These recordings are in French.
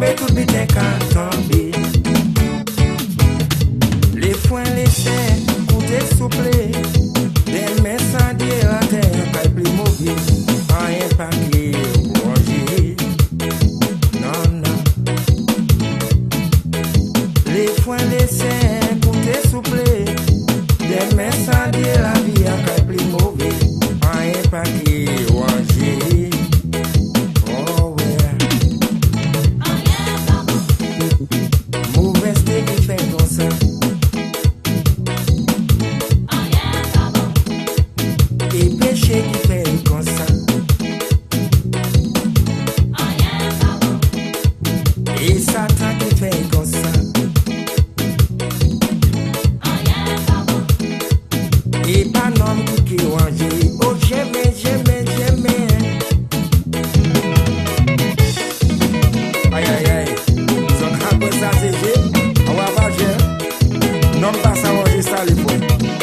tomber, tout vite qu'à tomber. Les foins, les seins, côté souple. Des mains sans dire la terre, pas plus mauvais. Rien pas qui manger. Non, non. Les foins, les seins, côté souple. Des mains sans dire la vie, pas plus mauvais. Rien pas qui manger. Oh, ouais. Mauvaise qui fait comme ça. Et péché qui fait comme ça. Et Satan qui fait comme ça. Et pas l'homme qui mange. Oh, jamais, jamais, jamais. Aïe, aïe, aïe. Son après ça, c'est fait. On va pas gérer. Non, pas ça, on va ça, les fois.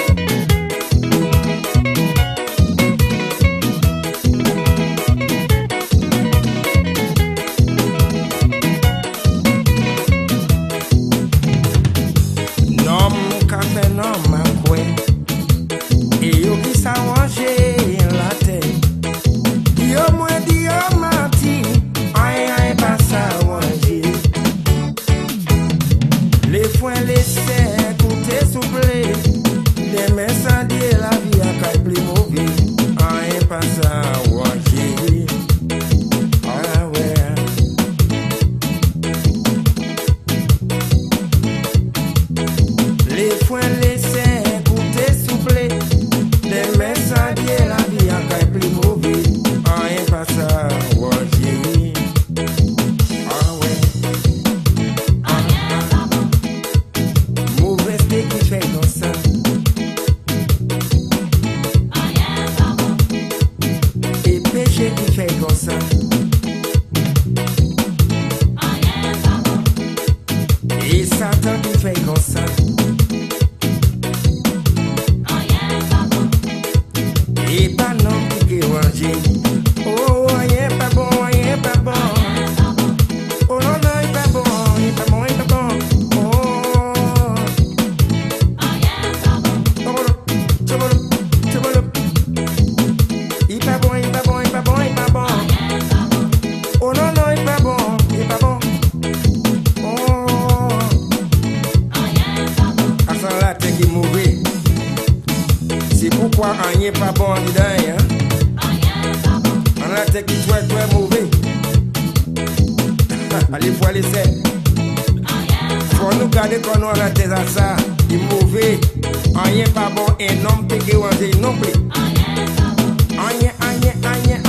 C'est pourquoi on n'est pas bon dedans. On a été qui très très mauvais. Allez, faut aller c'est. Faut nous garder quand on a tes ça. Il est mauvais. On n'est pas bon et non péché ou non plus. On n'est